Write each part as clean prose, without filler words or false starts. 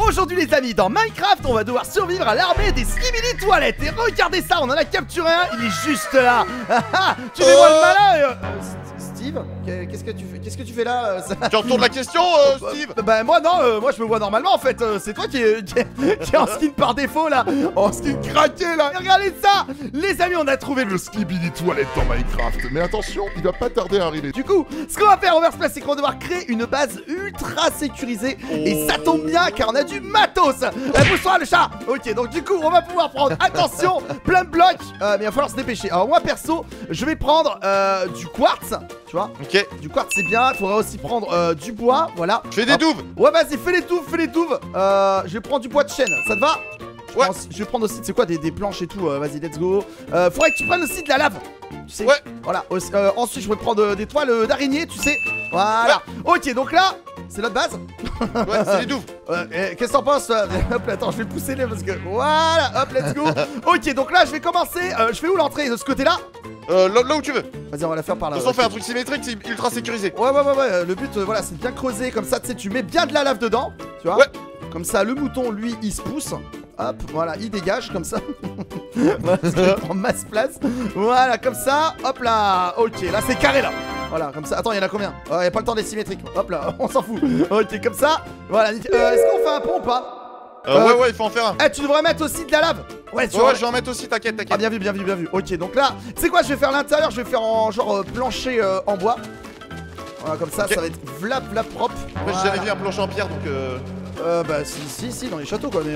Aujourd'hui les amis, dans Minecraft, on va devoir survivre à l'armée des skibidi toilettes. Et regardez ça, on en a capturé un, il est juste là. Tu fais moi le malin Steve, qu'est-ce que tu fais là Tu retournes la question, Steve? Bah moi non, moi je me vois normalement en fait. C'est toi qui est en skin par défaut là. En skin craqué là. Et regardez ça. Les amis, on a trouvé le skibidi toilette dans Minecraft. Mais attention, il va pas tarder à arriver. Du coup, ce qu'on va faire au Verse, c'est qu'on va devoir créer une base ultra sécurisée. Et ça tombe bien car on a du matos. Pousse-toi le chat. Ok, donc du coup, on va pouvoir prendre, attention, plein de blocs. Mais il va falloir se dépêcher. Alors moi perso, je vais prendre du quartz. Tu vois? Ok. Du quartz c'est bien. Il faudra aussi prendre du bois. Voilà. Fais des douves. Ouais, vas-y, fais les douves. Je vais prendre du bois de chêne. Ça te va? Ouais. Je vais prendre aussi, c'est quoi, des planches et tout. Vas-y, let's go. Faudrait que tu prennes aussi de la lave. Tu sais? Ouais. Voilà. Ensuite, je vais prendre des toiles d'araignée, tu sais. Voilà. Ouais. Ok, donc là, c'est notre base. Ouais, c'est les douves. Qu'est-ce que t'en penses? Hop, attends, je vais pousser les parce que. Voilà, hop, let's go. Ok, donc là, je vais commencer. Je fais où l'entrée? De ce côté-là? Là où tu veux. Vas-y, on va la faire par là. De toute façon, on fait un truc symétrique, c'est ultra sécurisé. Ouais. Le but, voilà, c'est de bien creuser comme ça. Tu sais, tu mets bien de la lave dedans. Tu vois? Ouais. Comme ça, le mouton, lui, il se pousse. Hop, voilà, il dégage comme ça. Voilà, ça prend masse place. Voilà, comme ça. Hop là. Ok, là, c'est carré là. Voilà, comme ça. Attends, il y en a combien? Il n'y a pas le temps des symétriques. Hop là, on s'en fout. Ok, comme ça. Voilà, est-ce qu'on fait un pont ou pas? Ouais, il faut en faire un. Eh, tu devrais mettre aussi de la lave. Ouais, je vais en mettre aussi, t'inquiète. Ah, bien vu. Ok, donc là, tu sais quoi, je vais faire l'intérieur. Je vais faire en genre plancher en bois. Voilà, comme ça, ça va être vlap propre. Après, j'ai jamais vu un plancher en pierre donc. Bah si, dans les châteaux quoi, mais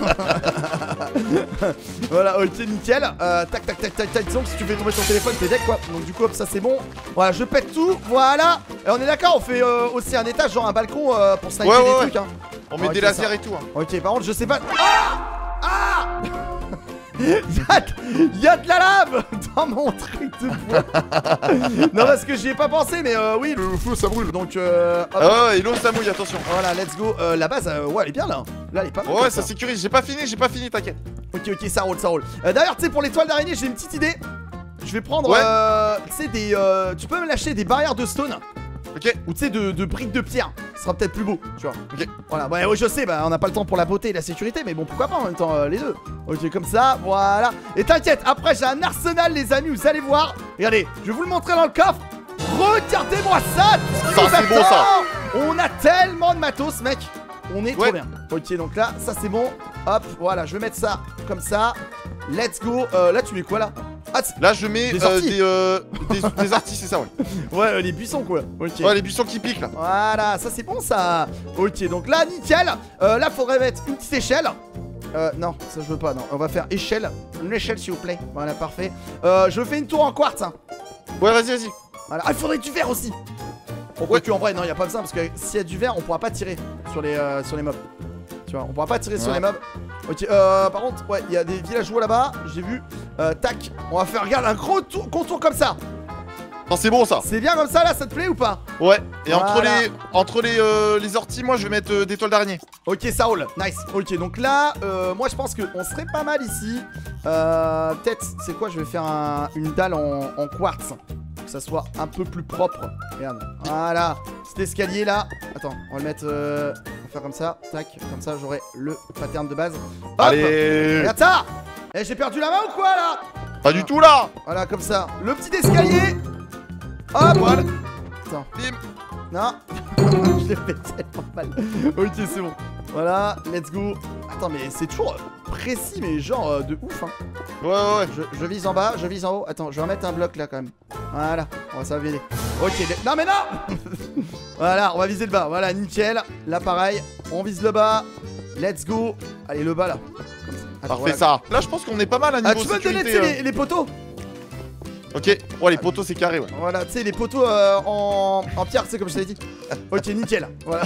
voilà, ok, nickel. Tac. Disons que si tu fais tomber ton téléphone, t'es deck quoi. Donc du coup, hop, ça c'est bon. Voilà, je pète tout, voilà. Et on est d'accord, on fait aussi un étage, genre un balcon pour sniper des trucs, hein. On met des lasers et tout, hein. Ok, par contre, je sais pas. Ah Il y a de la lave dans mon truc de bois. Non, parce que j'y ai pas pensé, mais oui, Le feu ça brûle. donc Ah ouais, et l'eau ça mouille, attention. voilà, let's go. La base, ouais, elle est bien là. Là, elle est pas mal. Ouais, ça sécurise. J'ai pas fini, t'inquiète. Ok, ça roule. D'ailleurs, tu sais, pour les toiles d'araignée, j'ai une petite idée. Je vais prendre, tu sais, des. Tu peux me lâcher des barrières de stone. Ok. Ou tu sais, de briques de pierre. Ce sera peut-être plus beau, tu vois. Ok. Voilà, ouais, je sais, bah on n'a pas le temps pour la beauté et la sécurité, mais bon, pourquoi pas en même temps, les deux. Ok, comme ça, voilà. Et t'inquiète, après j'ai un arsenal, les amis, vous allez voir. Regardez, je vais vous le montrer dans le coffre. Regardez-moi ça. Ça, c'est bon, ça. On a tellement de matos, mec. On est trop Ouais. bien. Ok, donc là, ça c'est bon. Hop, voilà, je vais mettre ça comme ça. Let's go. Là, tu mets quoi là? Ah, là, je mets des orties. des orties, c'est ça, ouais. Ouais, les buissons quoi. Ok. Ouais, les buissons qui piquent là. Voilà, ça c'est bon ça. Ok, donc là, nickel. Là, faudrait mettre une petite échelle. Non, ça je veux pas, non. On va faire échelle. Une échelle, s'il vous plaît. Voilà, parfait. Je fais une tour en quartz. Hein. Ouais, vas-y. Voilà. Ah, il faudrait du verre aussi. Pourquoi tu en vrai, non, y a pas besoin parce que s'il y a du verre, on pourra pas tirer sur les mobs. Tu vois, on pourra pas tirer sur les mobs. Ok, par contre, ouais, il y a des villageois là-bas, j'ai vu. Tac, on va faire, regarde, un gros contour comme ça. Non, c'est bon ça. C'est bien comme ça là, ça te plaît ou pas? Ouais, et voilà. entre les orties, moi je vais mettre des toiles d'araignée. Ok, ça roule, nice. Ok, donc là, moi je pense qu'on serait pas mal ici. Peut-être, c'est quoi, je vais faire une dalle en quartz. Que ça soit un peu plus propre. Regarde, voilà, cet escalier là. Attends, on va le mettre, on va faire comme ça. Tac, comme ça j'aurai le pattern de base. Hop. Allez. Regarde ça. Eh, j'ai perdu la main ou quoi là? Pas du tout là. Voilà, comme ça, le petit escalier. Hop, voilà. Attends. Bim. Non. Je l'ai fait tellement mal. Ok, c'est bon. Voilà, let's go. Attends, mais c'est toujours précis, mais genre de ouf, hein. Ouais. Je vise en bas, je vise en haut. Attends, je vais remettre un bloc là quand même. Voilà, ça va vider. Ok, non mais non. Voilà, on va viser le bas. Voilà, nickel. Là, pareil, on vise le bas. Let's go. Allez, le bas là. Attends, parfait, voilà. Ça. Là, je pense qu'on est pas mal à niveau sécurité. Tu peux me donner les poteaux? Ok, ouais, les poteaux c'est carré, ouais. Voilà, tu sais, les poteaux en pierre, tu sais, comme je t'avais dit. Ok, nickel. Voilà.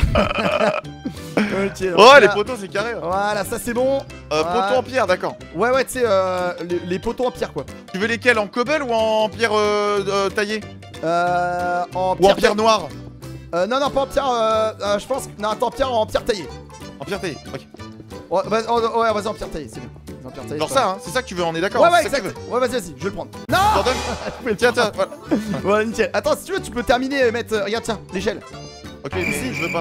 Okay, ouais, là, les poteaux c'est carré. Ouais. Voilà, ça c'est bon. Poteaux en pierre, d'accord. Ouais, tu sais, les poteaux en pierre, quoi. Tu veux lesquels, en cobble ou en pierre taillée? En pierre. Ou en pierre noire? Non, pas en pierre. Je pense. Non, attends, en pierre taillée. En pierre taillée, ok. Ouais, vas-y, en pierre taillée, c'est bien. Genre ça, hein, c'est ça que tu veux, on est d'accord? Ouais, exact. Ouais, vas-y, je vais le prendre. Non. Tiens, voilà. Voilà, nickel. Attends, si tu veux, tu peux terminer et mettre. Regarde, tiens, l'échelle. Ok, ici, je veux pas.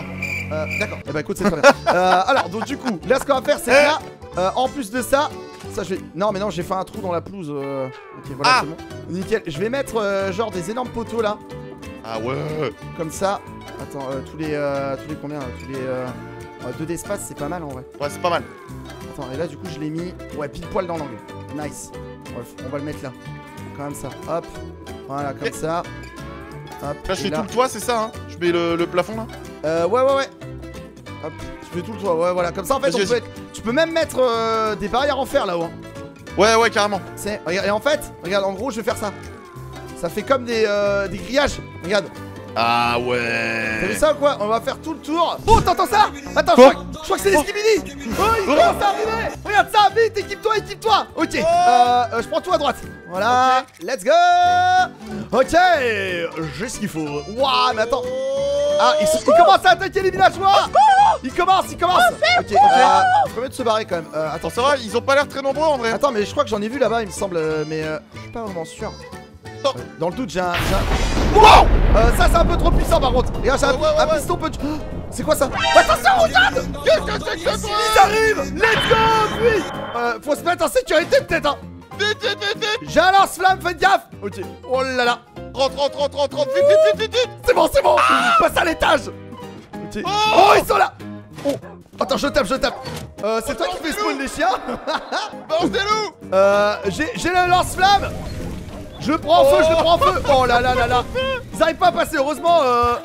D'accord, eh bah écoute c'est très bien. Alors donc du coup là ce qu'on va faire c'est que là en plus de ça je vais... Non mais non j'ai fait un trou dans la pelouse. Ok voilà c'est bon. Nickel, je vais mettre genre des énormes poteaux là. Ah ouais. Comme ça. Attends tous les combien tous les 2 d'espace c'est pas mal en vrai. Ouais c'est pas mal. Attends et là du coup je l'ai mis ouais pile poil dans l'angle. Nice. Bref on va le mettre là. Comme ça hop. Voilà comme ça. Hop, là je fais tout le toit c'est ça hein. Je mets le plafond là. Ouais. Hop, tu fais tout le toit, ouais voilà, comme ça en fait tu peux même mettre des barrières en fer là-haut. Ouais carrément. Et en fait, regarde en gros je vais faire ça. Ça fait comme des grillages, regarde. Ah ouais. T'as vu ça ou quoi? On va faire tout le tour. Oh t'entends ça? Attends, je crois que c'est des skibidi. Oh il commence à arriver. Regarde ça, vite, équipe-toi. Ok, je prends tout à droite. Voilà, let's go. Ok, j'ai ce qu'il faut. Waouh, mais attends. Ah, il commence à attaquer les villageois. Il commence. Ok, faut mieux de se barrer quand même. Attends, ça va, ils ont pas l'air très nombreux en vrai. Attends, mais je crois que j'en ai vu là-bas, il me semble, mais je suis pas vraiment sûr. Dans le doute, j'ai un... Wow. Ça c'est un peu trop puissant par contre. Regarde, j'ai un piston peu... C'est quoi ça? Attention, regarde. Ils arrivent. Let's go, oui. Faut se mettre en sécurité peut-être hein. J'ai un lance-flamme, faites gaffe. Ok, oh là là. Rentre, vite. C'est bon. Passe à l'étage. Ok. Oh, ils sont là. Oh, attends, je tape. C'est toi qui fais spawn les chiens. Balance des loups. J'ai le lance-flamme. Je le prends en feu. Oh là là. Ils arrivent pas à passer, heureusement.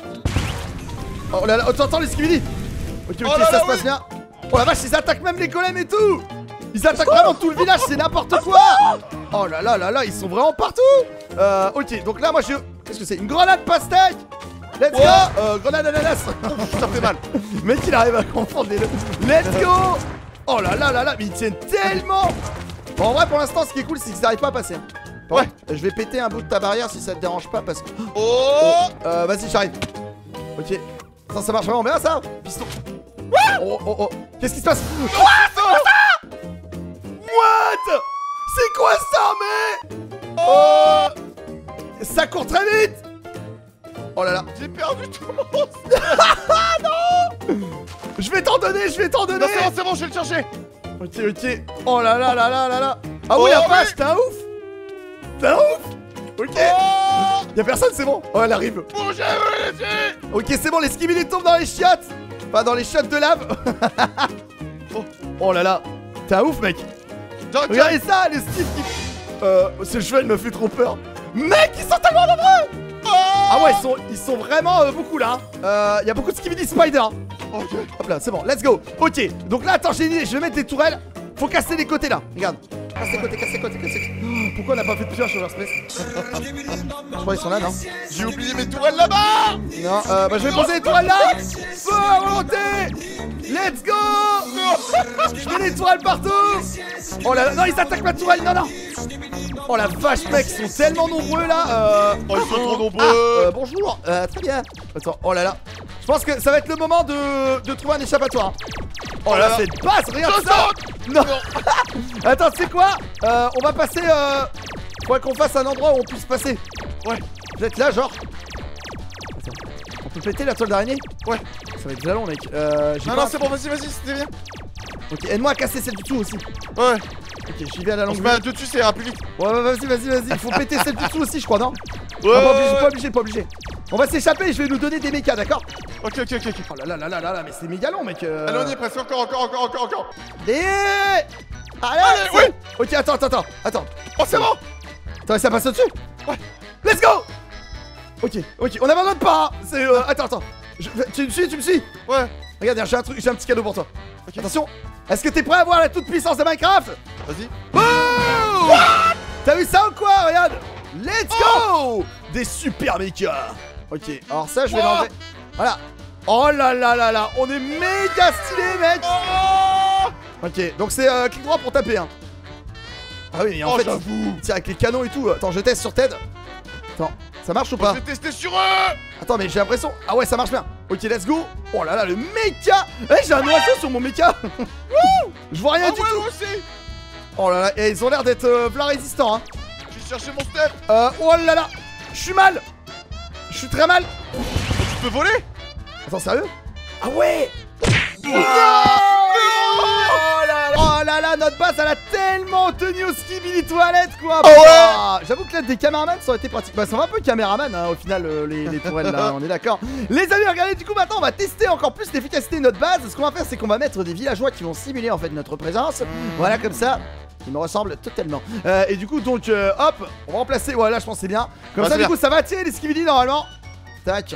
Oh là là, t'entends les skibidi. Ok, ça se passe bien. Oh la vache, ils attaquent même les golems et tout. Ils attaquent vraiment tout le village, c'est n'importe quoi. Oh là là, ils sont vraiment partout. Ok, donc là moi je... Qu'est-ce que c'est? Une grenade pastèque. Let's go. Grenade ananas. Ça fait mal. Mec il arrive à confondre les deux. Let's go. Oh là là, mais ils tiennent tellement. Bon, en vrai pour l'instant ce qui est cool c'est qu'ils n'arrivent pas à passer. Ouais. Je vais péter un bout de ta barrière si ça te dérange pas parce que... vas-y j'arrive. Ok. Ça marche vraiment bien ça. Piston. Oh. Qu'est-ce qui se passe? What? C'est quoi ça mais? Ça court très vite. Oh là là. J'ai perdu tout le monde. Non. Je vais t'en donner. Non c'est bon, je vais le chercher. Ok. Oh là là. Ah oui la vache, t'es un ouf. Ok. Y'a personne, c'est bon. Oh elle arrive. Ok c'est bon, les skibidi tombent dans les chiottes. Pas dans les chiottes de lave. Oh là là. T'es un ouf mec. Regardez ça, les skibidi qui... ce cheval me fait trop peur. Mec, ils sont tellement nombreux. Ah ouais, ils sont vraiment beaucoup là. Il y a beaucoup de skibidi spider. Ok. Hop là, c'est bon, let's go. Ok, donc là, attends, j'ai une idée, je vais mettre des tourelles. Faut casser les côtés là, regarde. Casse les côtés. Pourquoi on n'a pas fait de pioche sur Space? Je crois qu'ils sont là, non? J'ai oublié mes tourelles là-bas. Non, bah je vais poser les tourelles là. Feu à volonté. Let's go. Je mets des tourelles partout. Oh là là, non, ils attaquent ma tourelle, non. Oh la vache mec, ils sont tellement nombreux là. Ils sont trop nombreux. Bonjour, très bien. Attends, oh là là. Je pense que ça va être le moment de trouver un échappatoire. Oh là là, cette passe, regarde ça. Non. Attends, tu sais quoi? On va passer. Faudrait qu'on fasse un endroit où on puisse passer. Ouais. Vous êtes là, genre. Attends. On peut péter la toile d'araignée? Ouais. Ça va être déjà long, mec. Non, c'est bon, vas-y, c'était bien. Ok, aide-moi à casser celle du dessous aussi. Ouais. Ok, j'y vais à la longue. On se met dessus, ça ira plus vite. Ouais, vas-y. Il faut péter celle du dessous aussi, je crois, non? Ouais. Pas obligé. On va s'échapper et je vais nous donner des mechas, d'accord? Ok. Oh là, mais c'est méga long, mec. Allez, on y est presque, encore. Et... Allez, oui. Ok, attends. Oh, c'est bon. Attends, ça passe au-dessus? Ouais. Let's go. Ok, on abandonne pas. C'est... Attends. Tu me suis? Ouais. Regarde, j'ai un petit cadeau pour toi. Ok. Attention. Est-ce que t'es prêt à voir la toute puissance de Minecraft? Vas-y. Boom. T'as vu ça ou quoi? Regarde. Let's go. Des super mechas. Ok, alors ça je vais l'enlever. Voilà. Oh là, on est méga stylé mec. Ok, donc c'est clic droit pour taper hein. Ah oui mais en fait tiens avec les canons et tout. Attends, je teste sur Ted. Attends, ça marche ou pas? J'ai testé sur eux. Attends mais j'ai l'impression. Ah ouais ça marche bien. Ok, let's go. Oh là là, le mecha. J'ai un oiseau sur mon mecha. Je vois rien du tout. Aussi. Oh là là, et ils ont l'air d'être plein résistants hein. Je vais chercher mon step. Oh là là. Je suis mal. Je suis très mal. Tu peux voler? Attends, sérieux? Ah ouais. Oh là là, notre base elle a tellement tenu au skibidi toilette quoi. J'avoue que là des caméramans ça aurait été pratique. Bah ça va un peu caméraman hein, au final les tourelles là, on est d'accord. Les amis regardez, du coup maintenant on va tester encore plus l'efficacité de notre base. Ce qu'on va faire c'est qu'on va mettre des villageois qui vont simuler en fait notre présence. Voilà comme ça. Il me ressemble totalement. Et du coup donc hop, on va remplacer. Voilà je pense c'est bien. Comme ça du coup ça va attirer les skibidi normalement. Tac.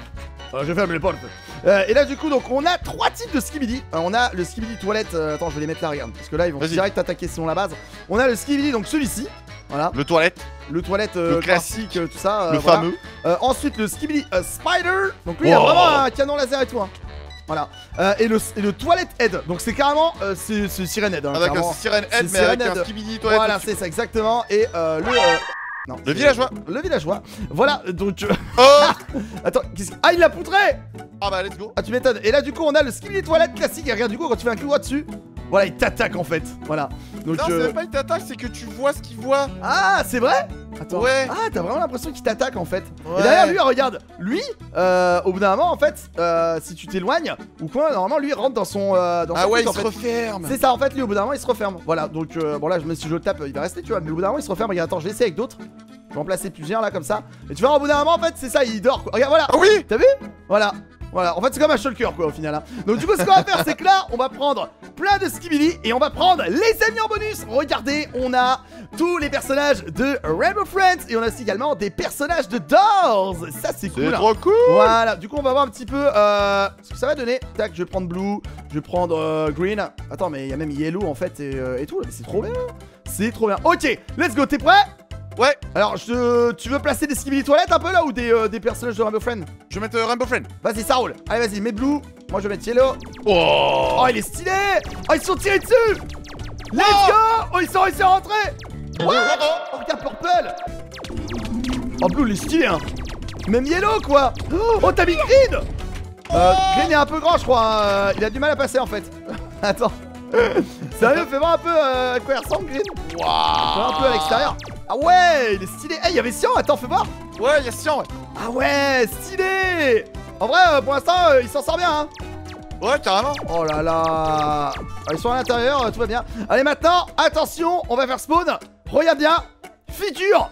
Je ferme les portes. Et là du coup donc on a 3 types de skibidi. On a le skibidi toilette. Attends je vais les mettre là regarde. Parce que là ils vont direct attaquer selon la base. On a le skibidi donc celui-ci. Voilà. Le toilette. Le toilette le classique, tout ça. Le fameux. Ensuite le skibidi spider. Donc lui il a vraiment un canon laser et tout hein. Voilà. Et le toilette head. Donc c'est carrément c'est Siren head hein, ah d'accord c'est Siren head mais avec un skibidi toilette. Voilà c'est ça exactement. Et non, le villageois. Le villageois. Voilà, donc... Oh attends, ah, il l'a poutré. Ah bah, let's go. Ah, tu m'étonnes. Et là, du coup, on a le skibidi toilette classique. Et regarde, du coup, quand tu fais un coup droit dessus, voilà, il t'attaque, en fait. Voilà. Donc, non, c'est même pas il t'attaque, c'est que tu vois ce qu'il voit. Ah, c'est vrai. Attends. Ouais. Ah, t'as vraiment l'impression qu'il t'attaque, en fait. Ouais. Et derrière, lui, regarde. Lui, au bout d'un moment, en fait, si tu t'éloignes, ou quoi, normalement, lui, il rentre dans son... ah ouais, il se referme. C'est ça, en fait, lui, au bout d'un moment, il se referme. Voilà, donc, bon, là, même si je le tape, il va rester, tu vois. Mais au bout d'un moment, il se referme. Regarde, attends, je vais essayer avec d'autres. Je vais en placer plusieurs là comme ça. Et tu vois au bout d'un moment en fait c'est ça il dort quoi. Regarde voilà. Ah oui. T'as vu. Voilà. Voilà en fait c'est comme un shulker quoi au final hein. Donc du coup ce qu'on va faire c'est que là on va prendre plein de skibidi. Et on va prendre les amis en bonus. Regardez on a tous les personnages de Rainbow Friends. Et on a aussi également des personnages de Doors. Ça c'est cool. C'est trop cool. Voilà du coup on va voir un petit peu ce que ça va donner. Tac je vais prendre Blue. Je vais prendre Green. Attends mais il y a même Yellow en fait et tout. C'est trop bien. C'est trop bien. Ok let's go t'es prêt? Ouais. Alors, tu veux placer des skibidi toilettes un peu là ou des personnages de Rainbow Friends? Je vais mettre Rainbow Friend. Vas-y, ça roule. Allez, vas-y, mets Blue. Moi, je vais mettre Yellow. Oh, oh il est stylé. Oh, ils sont tirés dessus. Let's go. Oh, ils sont réussi à rentrer. What? Oh, regarde Purple. Oh, Blue, il est stylé, hein. Même Yellow, quoi. Oh, t'as mis Green. Green est un peu grand, je crois. Hein. Il a du mal à passer, en fait. Attends. Sérieux, fais voir un peu à quoi il ressemble, Green. Waouh. Un peu à l'extérieur. Ah ouais, il est stylé. Eh, hey, il y avait Sian, attends, fais voir. Ouais, il y a Sian, ouais. Ah ouais, stylé. En vrai, pour l'instant, il s'en sort bien, hein. Ouais, carrément. Oh là là. Ah, ils sont à l'intérieur, tout va bien. Allez, maintenant, attention, on va faire spawn. Regarde bien. Feature.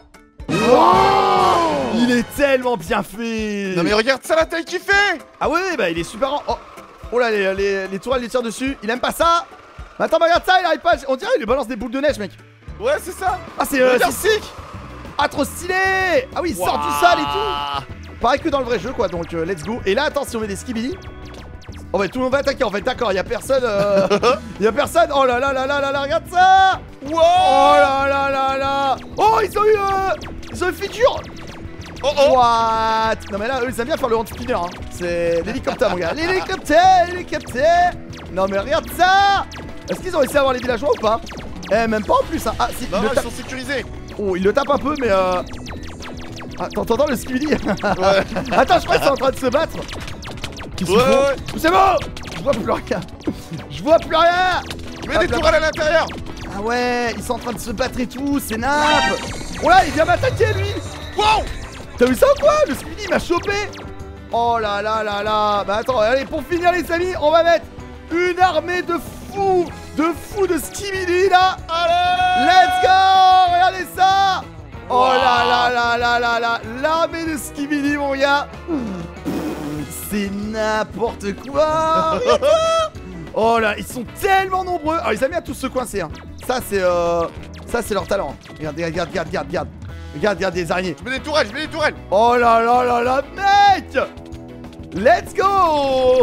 Wow. Il est tellement bien fait. Non mais regarde ça la taille qu'il fait. Ah ouais, bah il est super... Oh là, les tourelles les tirent dessus. Il aime pas ça. Mais attends, regarde ça, il arrive pas. On dirait qu'il lui balance des boules de neige, mec. Ouais, c'est ça. Ah, c'est sick. Ah, trop stylé. Ah oui, il sort du sol et tout. Pareil que dans le vrai jeu, quoi. Donc, let's go. Et là, attends, si on met des skibidi. Oh, bah, tout le monde va attaquer, en fait. D'accord, y'a personne. Y'a personne. Oh là là là là là là, regarde ça. Wow. Oh là là là là. Oh, ils ont eu feature. Oh oh. What? Non, mais là, eux, ils aiment bien faire le hand-spinner. Hein. C'est l'hélicoptère, mon gars. L'hélicoptère. Non, mais regarde ça. Est-ce qu'ils ont réussi à avoir les villageois ou pas? Eh, même pas en plus, hein. Ah, si, non, ils sont sécurisés. Oh, il le tape un peu, mais Ah, t'entends le skibidi? Ouais. Attends, je crois qu'ils sont en train de se battre. Ouais. C'est bon. Je vois plus rien. Je vois plus rien. Mets des tourelles à l'intérieur. Ah ouais, ils sont en train de se battre et tout, c'est nappe. Oh là, il vient m'attaquer, lui. Wow. T'as vu ça ou quoi? Le skibidi il m'a chopé. Oh là là là là. Bah attends, allez, pour finir les amis, on va mettre une armée de fous de skibidi là. Allez. Let's go. Regardez ça. Oh là là là là là là. L'armée de skibidi mon gars. C'est n'importe quoi. Oh là, ils sont tellement nombreux. Alors ils aiment bien tous se coincer hein. Ça c'est leur talent. Regarde des araignées. Je mets des tourelles, Oh là là là là, mec. Let's go.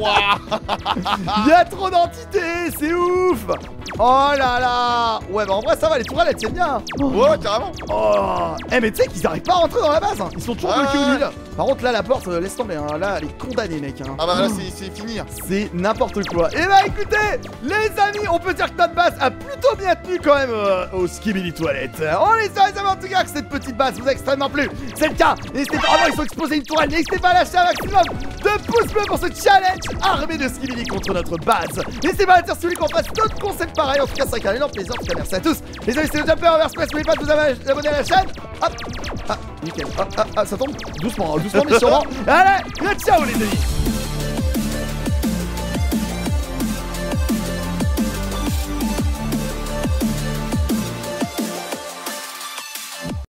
Il y a trop d'entités, c'est ouf. Oh là là. Ouais bah en vrai ça va, les tourelles elles tiennent bien. Ouais carrément. Oh. Eh mais tu sais qu'ils arrivent pas à rentrer dans la base hein. Ils sont toujours bloqués au milieu. Par contre là la porte laisse tomber hein. Là elle est condamnée mec hein. Ah bah là c'est fini. C'est n'importe quoi. Et bah écoutez les amis, on peut dire que notre base a plutôt bien tenu quand même au skibidi toilette. On espère les amis en tout cas que cette petite base vous a extrêmement plu. C'est le cas. N'hésitez pas, ils sont exposés une tourelle. N'hésitez pas à lâcher un maximum de pouces bleus pour ce challenge armé de skibidi contre notre base. N'hésitez pas à dire si vous voulez qu'on fasse d'autres concepts pareils. En tout cas c'est un énorme plaisir. En tout cas merci à tous. Les amis c'était le Jumper Reverse Press. N'oubliez pas de vous abonner à la chaîne. Hop. Ah nickel. Ah ça tombe. Doucement mais sûrement. Allez, ciao les amis.